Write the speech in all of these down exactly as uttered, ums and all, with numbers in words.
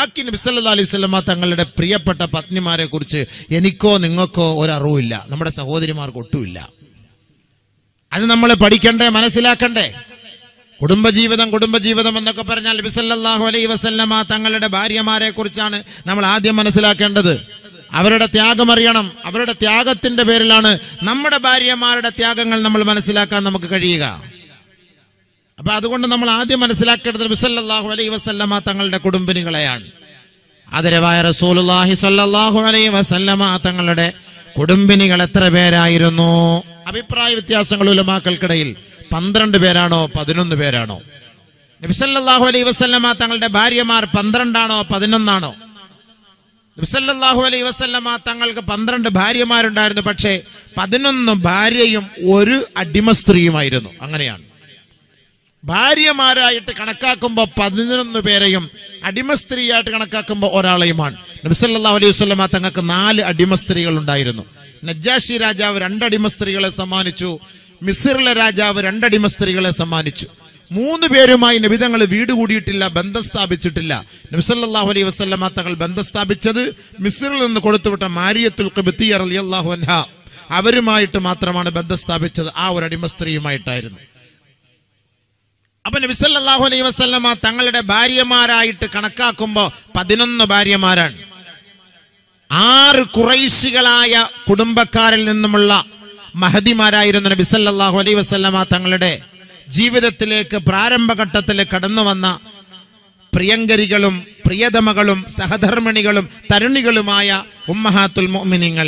ബാക്കി നബി സല്ലല്ലാഹു അലൈഹി വസല്ലമ തങ്ങളുടെ പ്രിയപ്പെട്ട പത്നിമാരെ കുറിച്ച് എനിക്കോ നിങ്ങൾക്കോ ഒരറിവില്ല, നമ്മുടെ സഹോദരിമാർക്ക് ഒട്ടുമില്ല. അത് നമ്മൾ പഠിക്കണ്ടേ, മനസ്സിലാക്കണ്ടേ. കുടുംബജീവിതം കുടുംബജീവിതം എന്നൊക്കെ പറഞ്ഞാൽ നബി സല്ലല്ലാഹു അലൈഹി വസല്ലമ തങ്ങളുടെ ഭാര്യമാരെ കുറിച്ചാണ് നമ്മൾ ആദ്യം മനസ്സിലാക്കേണ്ടത്. അവരുടെ ത്യാഗം അറിയണം. അവരുടെ ത്യാഗത്തിന്റെ പേരിലാണ് നമ്മുടെ ഭാര്യമാരുടെ ത്യാഗങ്ങൾ നമ്മൾ മനസ്സിലാക്കാൻ നമുക്ക് കഴിയുക. അപ്പൊ അതുകൊണ്ട് നമ്മൾ ആദ്യം മനസ്സിലാക്കേണ്ടത് നബി സല്ലല്ലാഹു അലൈഹി വസല്ലമ തങ്ങളുടെ കുടുംബിനികളെയാണ്. ആദരവായ റസൂലുള്ളാഹി സ്വല്ലല്ലാഹു അലൈഹി വസല്ലമ തങ്ങളുടെ കുടുംബിനികൾ എത്ര പേരായിരുന്നു? അഭിപ്രായ വ്യത്യാസങ്ങൾ ഉലമാക്കൾക്കിടയിൽ. പന്ത്രണ്ട് പേരാണോ പതിനൊന്ന് പേരാണോ? നബി സല്ലല്ലാഹു അലൈഹി വസല്ലമ തങ്ങളുടെ ഭാര്യമാർ പന്ത്രണ്ടാണോ പതിനൊന്നാണോ? നബി സല്ലല്ലാഹു അലൈഹി വസല്ലമ തങ്ങൾക്ക് പന്ത്രണ്ട് ഭാര്യമാരുണ്ടായിരുന്നു. പക്ഷേ പതിനൊന്ന് ഭാര്യയും ഒരു അടിമ സ്ത്രീയുമായിരുന്നു. അങ്ങനെയാണ്. ഭാര്യമാരായിട്ട് കണക്കാക്കുമ്പോൾ പതിനൊന്ന് പേരെയും അടിമ സ്ത്രീയായിട്ട് കണക്കാക്കുമ്പോൾ ഒരാളെയുമാണ്. നബി സല്ലല്ലാഹു അലൈഹി വസല്ലമ തങ്ങൾക്ക് നാല് അടിമ സ്ത്രീകൾ ഉണ്ടായിരുന്നു. നജ്ജാഷി രാജാവ് രണ്ടടിമ സ്ത്രീകളെ സമ്മാനിച്ചു. മിസ്റിലെ രാജാവ് രണ്ടടിമ സ്ത്രീകളെ സമ്മാനിച്ചു. മൂന്ന് പേരുമായി നബി തങ്ങൾ വീട് കൂടിയിട്ടില്ല, ബന്ധം സ്ഥാപിച്ചിട്ടില്ല. നബി സല്ലല്ലാഹു അലൈഹി വസല്ലമ തങ്ങൾ ബന്ധം സ്ഥാപിച്ചത് മിസ്റിൽ നിന്ന് കൊടുത്തുവിട്ട മാരിയത്തുൽ ഖിബ്തിയ്യ റളിയല്ലാഹു അൻഹ അവരുമായിട്ട് മാത്രമാണ് ബന്ധം സ്ഥാപിച്ചത്. ആ ഒരു അടിമ സ്ത്രീയുമായിട്ടായിരുന്നു. അപ്പൊ നബി സല്ലല്ലാഹു അലൈഹി വസല്ലമ തങ്ങളുടെ ഭാര്യമാരായിട്ട് കണക്കാക്കുമ്പോൾ പതിനൊന്ന് ഭാര്യമാരാണ്. ആറ് ഖുറൈശികളായ കുടുംബക്കാരിൽ നിന്നുമുള്ള മഹദിമാരായിരുന്നു നബി സല്ലല്ലാഹു അലൈഹി വസല്ലമ തങ്ങളുടെ ജീവിതത്തിലേക്ക് പ്രാരംഭഘട്ടത്തിൽ കടന്നു വന്ന പ്രിയങ്കരികളും പ്രിയതമകളും സഹധർമ്മിണികളും തരുണികളുമായ ഉമ്മഹാത്തുൽ മുഅ്മിനീങ്ങൾ.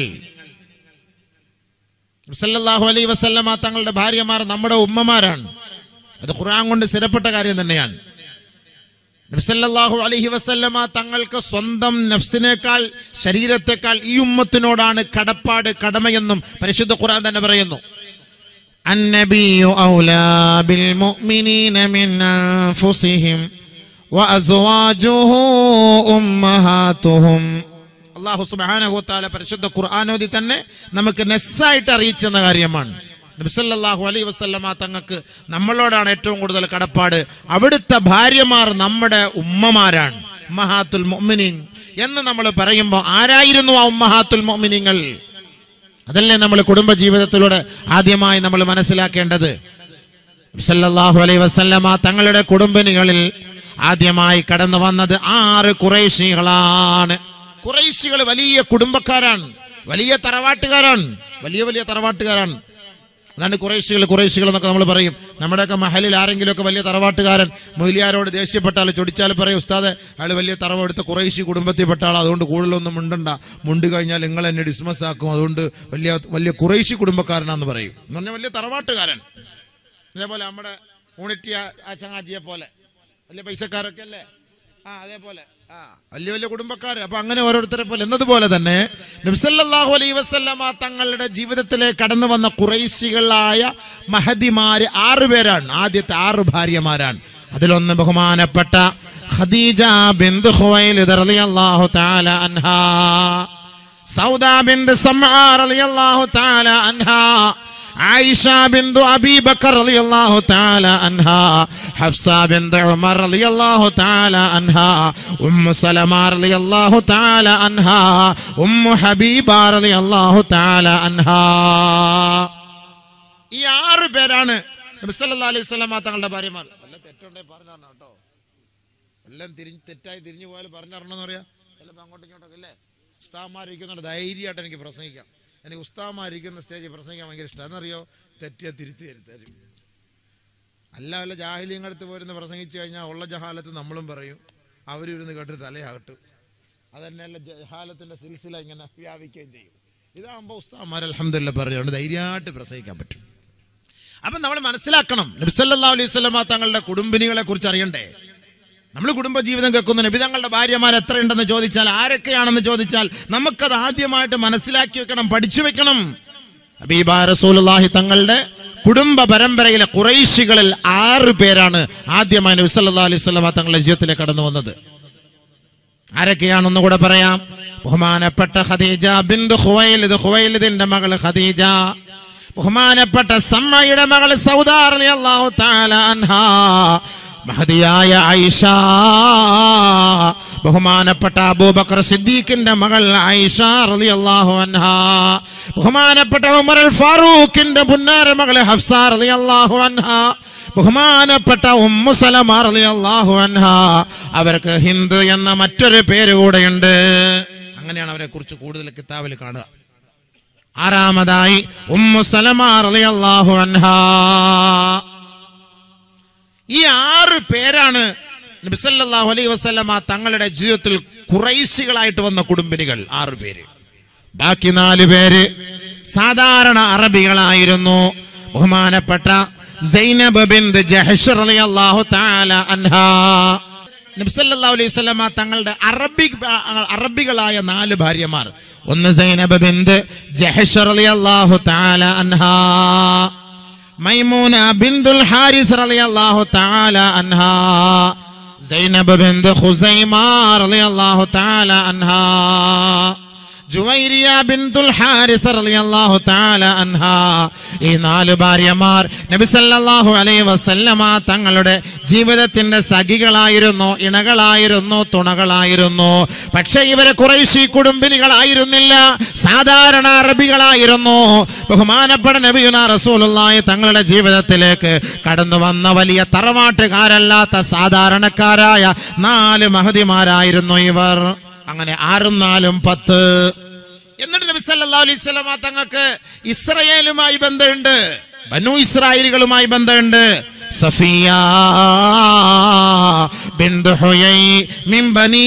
നബി സല്ലല്ലാഹു അലൈഹി വസല്ലമ തങ്ങളുടെ ഭാര്യമാർ നമ്മുടെ ഉമ്മമാരാണ്. അത് ഖുർആൻ കൊണ്ട് സ്ഥിരപ്പെട്ട കാര്യം തന്നെയാണ്. നബി സല്ലല്ലാഹു അലൈഹി വസല്ലമ തങ്ങൾക്ക് സ്വന്തം നഫ്സിനേക്കാൾ ശരീരത്തെക്കാൾ ഈ ഉമ്മത്തിനോടാണ് കടപ്പാട്, കടമയെന്നും പരിശുദ്ധ ഖുർആൻ തന്നെ പറയുന്നു. അന്നബിയു ഔലാ ബിൽ മുഅ്മിനീന മിൻ അൻഫുസിഹിം വഅസ്വാജുഹു ഉമ്മഹാതുഹും. അല്ലാഹു സുബ്ഹാനഹു വ തആല പരിശുദ്ധ ഖുർആനോദി തന്നെ നമുക്ക് നെസ്സായിട്ട് അറിയിച്ചെന്ന കാര്യമാണ്. നബി സല്ലല്ലാഹു അലൈഹി വസല്ലമ തങ്ങൾക്ക് നമ്മളോടാണ് ഏറ്റവും കൂടുതൽ കടപ്പാട്. അവിടുത്തെ ഭാര്യമാർ നമ്മുടെ ഉമ്മമാരാണ്, ഉമ്മഹാത്തുൽ മുഅ്മിനീൻ എന്ന് നമ്മൾ പറയുമ്പോൾ ആരായിരുന്നു ആ ഉമ്മഹാത്തുൽ മുഅ്മിനീങ്ങൾ? അതല്ലേ നമ്മൾ കുടുംബജീവിതത്തിലൂടെ ആദ്യമായി നമ്മൾ മനസ്സിലാക്കേണ്ടത്. നബി സല്ലല്ലാഹു അലൈഹി വസല്ലമ തങ്ങളുടെ കുടുംബിനികളിൽ ആദ്യമായി കടന്നു വന്നത് ആറ് ഖുറൈശികളാണ്. ഖുറൈശികൾ വലിയ കുടുംബക്കാരാണ്, വലിയ തറവാട്ടുകാരാണ്, വലിയ വലിയ തറവാട്ടുകാരാണ്. അതാണ് ഖുറൈശികൾ. ഖുറൈശികൾ എന്നൊക്കെ നമ്മൾ പറയും. നമ്മുടെയൊക്കെ മഹലിൽ ആരെങ്കിലുമൊക്കെ വലിയ തറവാട്ടുകാരൻ മൊയ്ലിയാരോട് ദേഷ്യപ്പെട്ടാൽ ചൊടിച്ചാൽ പറയും, ഉസ്താദെ അയാൾ വലിയ തറവെടുത്ത ഖുറൈശി കുടുംബത്തിൽപ്പെട്ട ആൾ, അതുകൊണ്ട് കൂടുതലൊന്നും മുണ്ടണ്ട, മുണ്ട് കഴിഞ്ഞാൽ നിങ്ങൾ എന്നെ ഡിസ്മസ് ആക്കും, അതുകൊണ്ട് വലിയ വലിയ ഖുറൈശി കുടുംബക്കാരനാന്ന് പറയും. എന്ന് പറഞ്ഞാൽ വലിയ തറവാട്ടുകാരൻ. അതേപോലെ നമ്മുടെ യൂണിറ്റി ആ ചങ്ങാജിയെ പോലെ വലിയ പൈസക്കാരൊക്കെ അല്ലേ, ആ അതേപോലെ ആ വലിയ വലിയ കുടുംബക്കാർ. അപ്പൊ അങ്ങനെ ഓരോരുത്തരെ പോലെ എന്നതുപോലെ തന്നെ നബി സല്ലല്ലാഹു അലൈഹി വസല്ലമ തങ്ങളുടെ ജീവിതത്തിലേക്ക് കടന്നു വന്ന ഖുറൈശികളായ മഹദിമാര് ആറ് പേരാണ്. ആദ്യത്തെ ആറ് ഭാര്യമാരാണ്. അതിലൊന്ന് ബഹുമാനപ്പെട്ട ഖദീജ ബിൻത് ഖുവൈലിദ് റളിയല്ലാഹു തആല അൻഹാ, സൗദ ബിൻത് സമഅ റളിയല്ലാഹു തആല അൻഹാ, ആയിഷ ബിൻതു അബീ ബക്കർ റളിയല്ലാഹു തആല അൻഹാ, ഹഫ്സ ബിൻതു ഉമർ റളിയല്ലാഹു തആല അൻഹാ, ഉമ്മു സലമ റളിയല്ലാഹു തആല അൻഹാ, ഉമ്മു ഹബീബ റളിയല്ലാഹു തആല അൻഹാ. ഈ ആറ് പേരാണ് നബി സല്ലല്ലാഹു അലൈഹി വസല്ലമ തങ്ങളുടെ ഭാര്യമാർ. വല്ല തെറ്റുണ്ടെങ്കിൽ പറഞ്ഞാണ് കേട്ടോ. എല്ലാം തിരിഞ്ഞ് തെറ്റായി തിരിഞ്ഞു പോയാൽ പറഞ്ഞറിയണമെന്ന് പറയാം. ചിലപ്പോൾ അങ്ങോട്ടും ഇങ്ങോട്ടൊക്കെ അല്ലേ ഉസ്താദന്മാരിക്കുന്നുണ്ട്. ധൈര്യമായിട്ട് എനിക്ക് പ്രസംഗിക്കാം. എനിക്ക് ഉസ്താദന്മാരിക്കുന്ന സ്റ്റേജിൽ പ്രസംഗിക്കാൻ ഭയങ്കര ഇഷ്ടം. എന്നറിയോ, തെറ്റിയാൽ തിരുത്തി തരും. അല്ല വല്ല ജാഹിലിയങ്ങടുത്ത് പോരുന്ന് പ്രസംഗിച്ചു കഴിഞ്ഞാൽ ഉള്ള ജഹാലത്ത് നമ്മളും പറയും, അവരിരുന്ന് കേട്ട് തലയാകട്ടും. അതന്നെയല്ല ജഹാലത്തിന്റെ സിൽസില ഇങ്ങനെ വ്യാപിക്കുകയും ചെയ്യും. ഇതാകുമ്പോൾ ഉസ്താദന്മാർ അൽഹംദുലില്ലാഹ് പറഞ്ഞുകൊണ്ട് ധൈര്യമായിട്ട് പ്രസംഗിക്കാൻ പറ്റും. അപ്പം നമ്മൾ മനസ്സിലാക്കണം, നബി സല്ലല്ലാഹു അലൈഹി വസല്ലമ തങ്ങളുടെ കുടുംബിനികളെ കുറിച്ച് അറിയണ്ടേ. നമ്മൾ കുടുംബജീവിതം കേൾക്കുന്ന നബി തങ്ങളുടെ ഭാര്യമാർ എത്രയുണ്ടെന്ന് ചോദിച്ചാൽ, ആരൊക്കെയാണെന്ന് ചോദിച്ചാൽ നമുക്കത് ആദ്യമായിട്ട് മനസ്സിലാക്കി വെക്കണം, പഠിച്ചു വെക്കണം. ഹബീബായ റസൂലുള്ളാഹി തങ്ങളുടെ കുടുംബ പരമ്പരയിലെ ഖുറൈശികളിൽ ആറ് പേരാണ് ആദ്യമായി നബി സല്ലല്ലാഹു അലൈഹി വസല്ലമ തങ്ങളുടെ ജീവിതത്തിലേക്ക് കടന്നു വന്നത്. ആരൊക്കെയാണെന്ന് കൂടെ പറയാം. ബഹുമാനപ്പെട്ട ഖദീജ ബിൻത് ഖുവൈലിദ്, ഖുവൈലിദിന്റെ മകൾ ഖദീജ. ബഹുമാനപ്പെട്ട സമ്മയുടെ മകൾ സൗദ റളിയല്ലാഹു തആല അൻഹാ. മഹദിയായ ആയിഷ, ബഹുമാനപ്പെട്ട അബൂബക്കർ സിദ്ദീഖിന്റെ മകൾ ആയിഷ റളിയല്ലാഹു അൻഹാ, ബഹുമാനപ്പെട്ട ഉമർ അൽ ഫാറൂഖിന്റെ പുന്നാര മകൾ ഹഫ്സ റളിയല്ലാഹു അൻഹാ, ബഹുമാനപ്പെട്ട ഉമ്മു സലമ റളിയല്ലാഹു അൻഹാ, അവർക്ക് ഹിന്ദ് എന്ന മറ്റൊരു പേര് കൂടെയുണ്ട്. അങ്ങനെയാണ് അവരെ കുറിച്ച് കൂടുതൽ കിതാബിൽ കാണുക. ആറാമതായി ഉമ്മു സലമ റളിയല്ലാഹു അൻഹാ. ഈ ആറ് പേരാണ് നബി സല്ലല്ലാഹു അലൈഹി വസല്ലമ തങ്ങളുടെ ജീവിതത്തിൽ ഖുറൈശികളായിട്ട് വന്ന കുടുംബിനികൾ. ആറ് പേര്. ബാക്കി നാല് പേര് സാധാരണ അറബികളായിരുന്നു. ബഹുമാനപ്പെട്ട സൈനബ് ബിൻത് ജഹ്ഷ് റളിയല്ലാഹു തആല അൻഹാ. നബി സല്ലല്ലാഹു അലൈഹി വസല്ലമ തങ്ങളുടെ അറബി അറബികളായ നാല് ഭാര്യമാർ. ഒന്ന് സൈനബ് ബിൻത് ജഹ്ഷ് റളിയല്ലാഹു തആല അൻഹാ, മൈമൂന ബിൻതുൽ ഹാരിസ് റളിയല്ലാഹു തആല അൻഹാ, സൈനബ് ബിൻത് ഖുസൈമ റളിയല്ലാഹു തആല അൻഹാ, ജുവൈരിയ ബിൻതുൽ ഹാരിസ് റളിയല്ലാഹു തആല അൻഹാ. ഈ നാല് ഭാര്യമാർ നബി സല്ലല്ലാഹു അലൈഹി വസല്ലമ തങ്ങളുടെ ജീവിതത്തിന്റെ സഖികളായിരുന്നു, ഇണകളായിരുന്നു, തുണകളായിരുന്നു. പക്ഷേ ഇവരെ ഖുറൈശി കുടുംബിനികളായിരുന്നില്ല, സാധാരണ അറബികളായിരുന്നു. ബഹുമാനപ്പെട്ട നബിയുനാ റസൂലുള്ളാഹി തങ്ങളുടെ ജീവിതത്തിലേക്ക് കടന്നു വന്ന വലിയ തറവാട്ടുകാരല്ലാത്ത സാധാരണക്കാരായ നാല് മഹദിമാരായിരുന്നു ഇവർ. അങ്ങനെ ആറും നാലും പത്ത്. എന്നിട്ട് നബി സല്ലല്ലാഹു അലൈഹി വസല്ലമ തങ്ങൾക്ക് ഇസ്രായേലുമായി ബന്ധമുണ്ട്, ബനു ഇസ്രായേലുകളുമായി ബന്ധമുണ്ട്. സഫിയ ബിൻത് ഹുയൈ മിൻ ബനി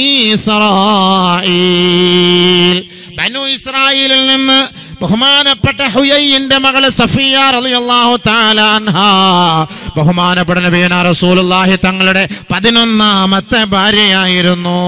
ഇസ്രായീൽ, ബനു ഇസ്രായേലിൽ നിന്ന് ബഹുമാനപ്പെട്ട ഹുയൈന്റെ മകള് സഫിയ റളിയല്ലാഹു തആല അൻഹാ, ബഹുമാനപ്പെട്ട നബിയുനാ റസൂലുള്ളാഹി തങ്ങളുടെ പതിനൊന്നാമത്തെ ഭാര്യയായിരുന്നു.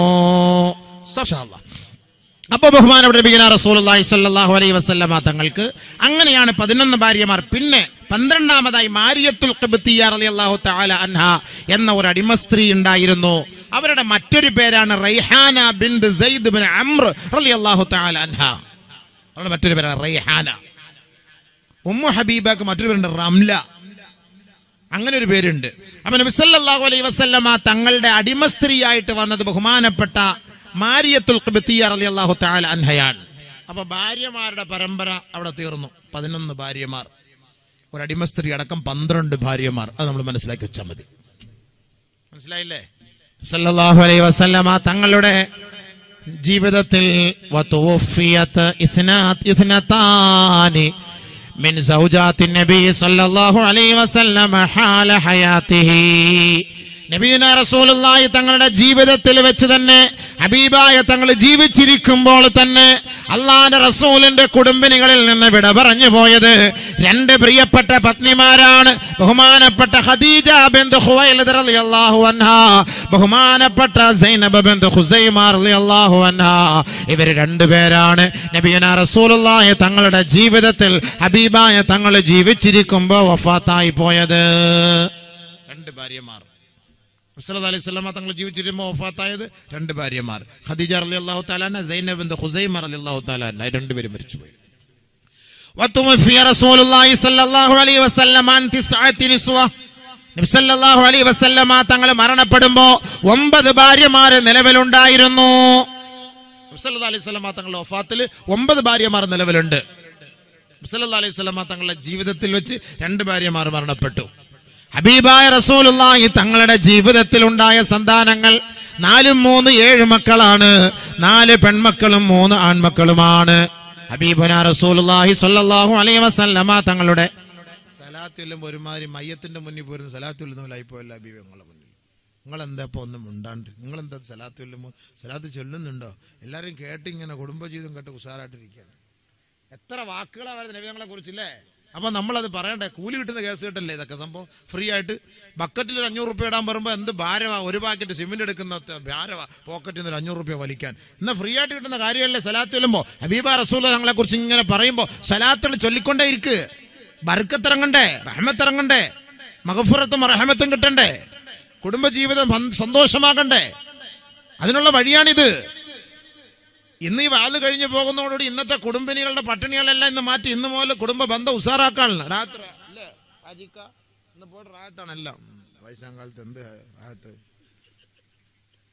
അപ്പൊ ബഹുമാനപ്പെട്ട നബിയുനാ റസൂലുള്ളാഹി സ്വല്ലല്ലാഹു അലൈഹി വസല്ലമ തങ്ങൾക്ക് അങ്ങനെയാണ് പതിനൊന്ന് ഭാര്യമാർ. പിന്നെ പന്ത്രണ്ടാമതായി മാരിയത്തുൽ ഖിബ്തിയ്യ റളിയല്ലാഹു തആല അൻഹാ എന്ന ഒരു അടിമ സ്ത്രീ ഉണ്ടായിരുന്നു. അവരുടെ മറ്റൊരു പേരാണ് Raihana bint Sayyid bin Amr റളിയല്ലാഹു തആല അൻഹാ. അവരുടെ മറ്റൊരു പേരാണ് റൈഹാന. ഉമ്മു ഹബീബക്ക് മറ്റൊരു പേരുണ്ട് റംല, അങ്ങനെ ഒരു പേരുണ്ട്. അപ്പൊ നബി സല്ലല്ലാഹു അലൈഹി വസല്ലമ തങ്ങളുടെ അടിമ സ്ത്രീയായിട്ട് വന്നത് ബഹുമാനപ്പെട്ട മാരിയത്തുൽ ഖിബ്തിയ്യ റളിയല്ലാഹു തആല അൻഹയാണ്. അപ്പൊ ഭാര്യമാരുടെ പരമ്പര അവിടെ തീർന്നു. പതിനൊന്ന് ഭാര്യമാർ, ഒരു അടിമ സ്ത്രീ അടക്കം പന്ത്രണ്ട് ഭാര്യമാർ. അത് നമ്മൾ മനസ്സിലാക്കി വെച്ചാൽ മതി. മനസ്സിലായില്ലേ? സല്ലല്ലാഹു അലൈഹി വസല്ലമ തങ്ങളുടെ ജീവിതത്തിൽ വതുഫിയത് ഇസ്നാത് ഇസ്നതാനി മിൻ സൗജാത്തി നബി സല്ലല്ലാഹു അലൈഹി വസല്ലമ ഹാല ഹയാതിഹി. നബിയുനാ റസൂലുള്ളാഹി തങ്ങളുടെ ജീവിതത്തിൽ വെച്ച് തന്നെ, ഹബീബായ തങ്ങൾ ജീവിച്ചിരിക്കുമ്പോൾ തന്നെ അള്ളാഹുവിന്റെ റസൂലിന്റെ കുടുംബിനികളിൽ നിന്ന് വിട പറഞ്ഞു പോയത് രണ്ട് പ്രിയപ്പെട്ട പത്നിമാരാണ്. ബഹുമാനപ്പെട്ട ഖദീജ ബിൻത് ഖുവൈലിദ് റളിയല്ലാഹു അൻഹാ, ബഹുമാനപ്പെട്ട സൈനബ് ബിൻത് ഖുസൈമ റളിയല്ലാഹു അൻഹാ. ഇവർ രണ്ടുപേരാണ് നബിയുനാ റസൂലുള്ളാഹി തങ്ങളുടെ ജീവിതത്തിൽ ഹബീബായ തങ്ങൾ ജീവിച്ചിരിക്കുമ്പോൾ വഫാത്തായി പോയത്. രണ്ട് ഭാര്യമാർ. സല്ലല്ലാഹു അലൈഹി വസല്ലമ തങ്ങൾ ജീവിച്ചിരുമ്പോൾ വഫാത്തായത് രണ്ട് ഭാര്യമാർ, ഖദീജ റളിയല്ലാഹു തആല അൻഹ, സൈനബ് ബിൻത് ഖുസൈമ റളിയല്ലാഹു തആല അൻഹ. രണ്ടുപേരും മരിച്ചുപോയി. വതുഫിയ റസൂലുള്ളാഹി സല്ലല്ലാഹു അലൈഹി വസല്ലമ അൻ തിസ്അത്തി നിസ്വ. നബി സല്ലല്ലാഹു അലൈഹി വസല്ലമ തങ്ങൾ മരണപ്പെടുമ്പോൾ ഒമ്പത് ഭാര്യമാർ നിലവിലുണ്ടായിരുന്നു. നബി സല്ലല്ലാഹു അലൈഹി വസല്ലമ തങ്ങളുടെ വഫാത്തിൽ ഒമ്പത് ഭാര്യമാർ നിലവിലുണ്ട്. നബി സല്ലല്ലാഹു അലൈഹി വസല്ലമ തങ്ങളുടെ ജീവിതത്തിൽ വെച്ച് രണ്ട് ഭാര്യമാർ മരണപ്പെട്ടു. ഹബീബായ റസൂലുള്ളാഹി തങ്ങളുടെ ജീവിതത്തിൽ ഉണ്ടായ സന്താനങ്ങൾ നാലും മൂന്ന് ഏഴ് മക്കളാണ്. നാല് പെൺമക്കളും മൂന്ന് ആൺമക്കളുമാണ്. ഹബീബുനാ റസൂലുള്ളാഹി സ്വല്ലല്ലാഹു അലൈഹി വസല്ലമ തങ്ങളുടെ സലാത്തുല്ലും ഒരുമാതിരി മയ്യത്തിന്റെ മുന്നിൽ പോയിരുന്നു സലാത്തുല്ലുന്നവരായി പോയല്ലോ ഹബീബ് നിങ്ങളുടെ മുന്നിൽ. നിങ്ങളെന്താ ഇപ്പോൾ ഒന്നും ഉണ്ടാണ്ട്? നിങ്ങളെന്താ സലാത്തുല്ലുമോ സലാത്ത് ചൊല്ലുന്നുണ്ടോ? എല്ലാവരും കേട്ടിങ്ങനെ കുടുംബജീവിതം കേട്ട് ഉഷാറായിട്ടിരിക്കുകയാണ്. എത്ര വാക്കുകളാണ് വരുന്നത് നബി തങ്ങളെ കുറിച്ചില്ലേ? അപ്പൊ നമ്മളത് പറയണ്ടേ? കൂലി കിട്ടുന്ന കേസ് കിട്ടല്ലേ ഇതൊക്കെ? സംഭവം ഫ്രീ ആയിട്ട് ബക്കറ്റിൽ ഒരു അഞ്ഞൂറ് റുപ്യ ഇടാൻ പറയുമ്പോൾ എന്ത് ഭാരവാ, ഒരു പാക്കറ്റ് സിമെന്റ് എടുക്കുന്ന ഭാരവാ, പോക്കറ്റിൽ നിന്ന് ഒരു അഞ്ഞൂറ് റുപ്യ വലിക്കാൻ. എന്നാൽ ഫ്രീ ആയിട്ട് കിട്ടുന്ന കാര്യമല്ലേ സലാത്ത് ചൊല്ലുമ്പോൾ? ഹബീബ റസൂൽ തങ്ങളെ കുറിച്ച് ഇങ്ങനെ പറയുമ്പോൾ സലാത്തുകൾ ചൊല്ലിക്കൊണ്ടേ ഇരിക്ക്. ബർക്കത്തിറങ്ങണ്ടേ, റഹ്മത്തിറങ്ങണ്ടേ, മഗ്ഫിറത്തും റഹ്മത്തും കിട്ടണ്ടേ, കുടുംബജീവിതം സന്തോഷമാകണ്ടേ? അതിനുള്ള വഴിയാണിത്. ഇന്ന് ഈ വാല് കഴിഞ്ഞ് പോകുന്നതോടുകൂടി ഇന്നത്തെ കുടുംബിനികളുടെ പട്ടിണികളെല്ലാം ഇന്ന് മാറ്റി ഇന്ന് മുതൽ കുടുംബ ബന്ധം ഉഷാറാക്കാനുള്ള രാത്രി അല്ലേ ആജിക്ക ഇന്ന് പോയിട്ട് റായത്താണെല്ലാം. വയസ്സാം കാലത്ത് എന്ത് റായത്ത്?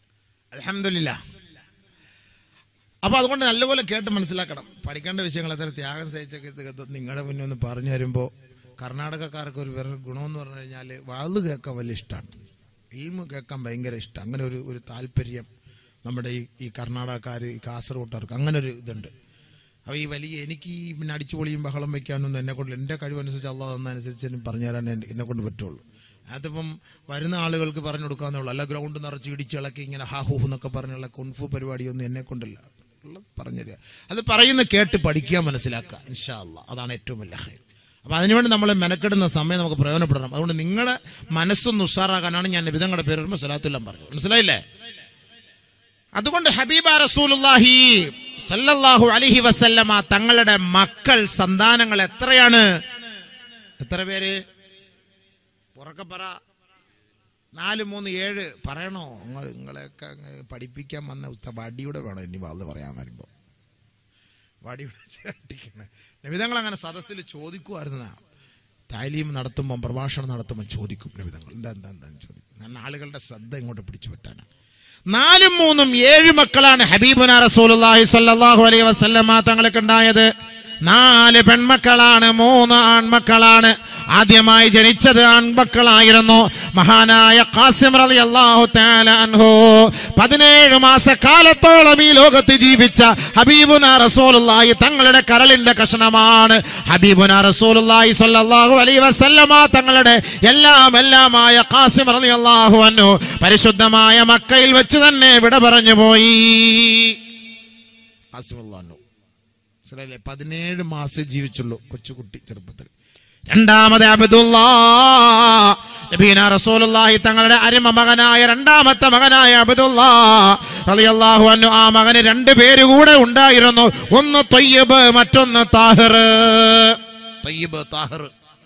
അൽഹംദുലില്ലാഹ്. അപ്പൊ അതുകൊണ്ട് നല്ലപോലെ കേട്ട് മനസ്സിലാക്കണം. പഠിക്കേണ്ട വിഷയങ്ങൾ എത്ര ത്യാഗം സഹിച്ചൊക്കെ നിങ്ങളുടെ മുന്നേ ഒന്ന് പറഞ്ഞു തരുമ്പോൾ കർണാടകക്കാർക്ക് ഒരു വേറെ ഗുണമെന്ന് പറഞ്ഞു കഴിഞ്ഞാൽ വാള് കേൾക്കാൻ വലിയ ഇഷ്ടമാണ്, ഇൽമു കേൾക്കാൻ ഭയങ്കര ഇഷ്ടം. അങ്ങനെ ഒരു ഒരു താല്പര്യം നമ്മുടെ ഈ ഈ കർണാടകക്കാർ, ഈ കാസർഗോട്ടുകാർക്ക് അങ്ങനെ ഒരു ഇതുണ്ട്. അപ്പോൾ ഈ വലിയ എനിക്ക് ഈ പിന്നെ അടിച്ചുപൊളിയും ബഹളം വയ്ക്കാനൊന്നും എന്നെ കൊണ്ട് എൻ്റെ കഴിവനുസരിച്ച് അള്ളാഹ് തന്നനുസരിച്ച് എനിക്ക് പറഞ്ഞു തരാൻ എന്നെ കൊണ്ട് പറ്റുള്ളൂ. അതിപ്പം വരുന്ന ആളുകൾക്ക് പറഞ്ഞു കൊടുക്കാന്നുള്ളൂ. അല്ല ഗ്രൗണ്ട് നിറച്ച് ഇടിച്ചിളക്കി ഇങ്ങനെ ഹാ ഹൂ എന്നൊക്കെ പറഞ്ഞുള്ള കുൻഫു പരിപാടിയൊന്നും എന്നെ കൊണ്ടല്ല ഉള്ളത് പറഞ്ഞു തരിക. അത് പറയുന്ന കേട്ട് പഠിക്കുക, മനസ്സിലാക്കുക. ഇൻഷാ അള്ളാഹ് അതാണ് ഏറ്റവും വലിയ ഖൈർ. അപ്പം അതിനുവേണ്ടി നമ്മൾ മെനക്കെടുന്ന സമയം നമുക്ക് പ്രയോജനപ്പെടണം. അതുകൊണ്ട് നിങ്ങളുടെ മനസ്സൊന്ന് ഉഷാറാകാനാണ് ഞാൻ നബിതങ്ങളുടെ പേര് വരുമ്പോൾ സ്വലാത്തുല്ലാം പറഞ്ഞത്. മനസ്സിലായില്ലേ? അതുകൊണ്ട് ഹബീബ റസൂലുള്ളാഹി സല്ലല്ലാഹു അലൈഹി വസല്ലമ തങ്ങളുടെ മക്കൾ, സന്താനങ്ങൾ എത്രയാണ്? എത്ര പേര്? ഉറക്കെ പറ. നാല് മൂന്ന് ഏഴ് പറയണോ? നിങ്ങൾ നിങ്ങളെയൊക്കെ പഠിപ്പിക്കാൻ വന്ന വടിയുടെ വേണം ഇനി വാത് പറയാൻ വരുമ്പോൾ. വടിയുടെ നബിതങ്ങൾ അങ്ങനെ സദസ്സിൽ ചോദിക്കുമായിരുന്ന താലീം നടത്തുമ്പം, പ്രഭാഷണം നടത്തുമ്പോൾ ചോദിക്കും നബിതങ്ങൾ എന്താ എന്താ എന്താന്ന് ചോദിക്കും. ഞാൻ ആളുകളുടെ ശ്രദ്ധ ഇങ്ങോട്ട് പിടിച്ചു പറ്റാനാണ്. നാലും മൂന്നും ഏഴ് മക്കളാണ് ഹബീബുന റസൂലുള്ളാഹി സ്വല്ലല്ലാഹു അലൈഹി വസല്ലമ തങ്ങൾക്ക് ഉണ്ടായത്. നാല് പെൺമക്കളാണ്, മൂന്ന് ആൺമക്കളാണ്. ആദ്യമായി ജനിച്ചത് ആൺമക്കളായിരുന്നു. മഹാനായ ഖാസിം റളിയല്ലാഹു തആല അൻഹു പതിനേഴ് മാസക്കാലത്തോളം ഈ ലോകത്ത് ജീവിച്ച ഹബീബുന റസൂലുള്ളാഹി തങ്ങളുടെ കരളിന്റെ കഷണമാണ്. ഹബീബുന റസൂലുള്ളാഹി സ്വല്ലല്ലാഹു അലൈഹി വസല്ലമ തങ്ങളുടെ എല്ലാം എല്ലാമായ ഖാസിം റളിയല്ലാഹു അൻഹു പരിശുദ്ധമായ മക്കയിൽ വെച്ച് തന്നെ വിട പറഞ്ഞു പോയി. ഖാസിം റളിയല്ലാഹു പതിനേഴ് മാസം ജീവിച്ചുള്ളൂ, കൊച്ചുകുട്ടി, ചെറുപ്പത്തിൽ. രണ്ടാമത് അബ്ദുല്ലാഹ് നബിയുനാ റസൂലുള്ളാഹി തങ്ങളുടെ അരിമ മകനായ രണ്ടാമത്തെ മകനായ അബ്ദുല്ലാഹ് റളിയല്ലാഹു അൻഹു, ആ മകന് രണ്ട് പേര് കൂടെ ഉണ്ടായിരുന്നു. ഒന്ന് ത്വയ്യിബ്, മറ്റൊന്ന് താഹിർ. Tayyib, Tahir.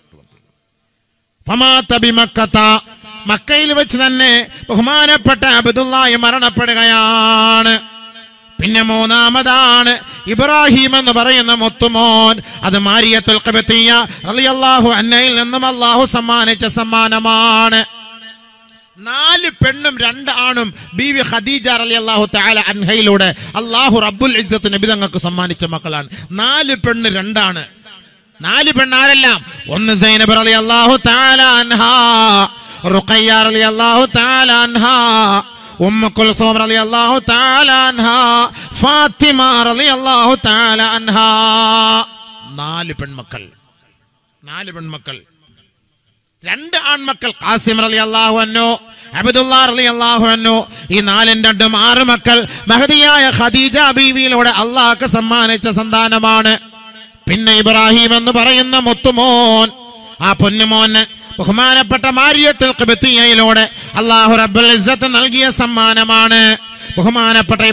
ഫമാത ബിമക്കത, മക്കയിൽ വെച്ച് തന്നെ ബഹുമാനപ്പെട്ട അബ്ദുല്ലാഹി മരണപ്പെടുകയാണ്. പിന്നെ മൂന്നാമതാണ് ഇബ്രാഹിം എന്ന് പറയുന്ന മുത്തുമോൻ. അത് മാരിയത്തുൽ ഖിബ്തിയ്യ റളിയല്ലാഹു അൻഹയിൽ നിന്നും അല്ലാഹു സമ്മാനിച്ച സമ്മാനമാണ്. നാല് പെണ്ണും രണ്ട് ആണും ബീവി ഖദീജ റളിയല്ലാഹു തആല അൻഹയിലൂടെ അല്ലാഹു റബ്ബുൽ ഇസ്സത്ത് നബി തങ്ങൾക്ക് സമ്മാനിച്ച മക്കളാണ്. നാല് പെണ്ണ് രണ്ടാണ്. നാല് പെണ്ണാരെല്ലാം? ഒന്ന് സൈനബ് റളിയല്ലാഹു തആല അൻഹാ, റുഖയ്യ റളിയല്ലാഹു തആല അൻഹാ, ഉമ്മു കുൽസൂം റളിയല്ലാഹു തആല അൻഹാ, ഫാത്തിമ റളിയല്ലാഹു തആല അൻഹാ. നാല് പെൺമക്കൾ. നാല് പെൺമക്കൾ, രണ്ട് ആൺമക്കൾ. ഖാസിം റളിയല്ലാഹു അൻഹു, അബ്ദുല്ലാഹ് റളിയല്ലാഹു അൻഹു. ഈ നാലും രണ്ടും ആറ് മക്കൾ മഹദിയായ ഖദീജ ബീവിയിലൂടെ അല്ലാഹുക്ക് സമ്മാനിച്ച സന്താനമാണ്. പിന്നെ ഇബ്രാഹിം എന്ന് പറയുന്ന മുത്തുമോൻ, ആ പൊന്നുമോൻ ബഹുമാനപ്പെട്ട മാരിയത്തുൽ ഖിബ്തിയ്യയിലൂടെ അല്ലാഹു റബ്ബുൽ ഇസ്സത്ത് നൽകിയ സമ്മാനമാണ്. ബഹുമാനപ്പെട്ട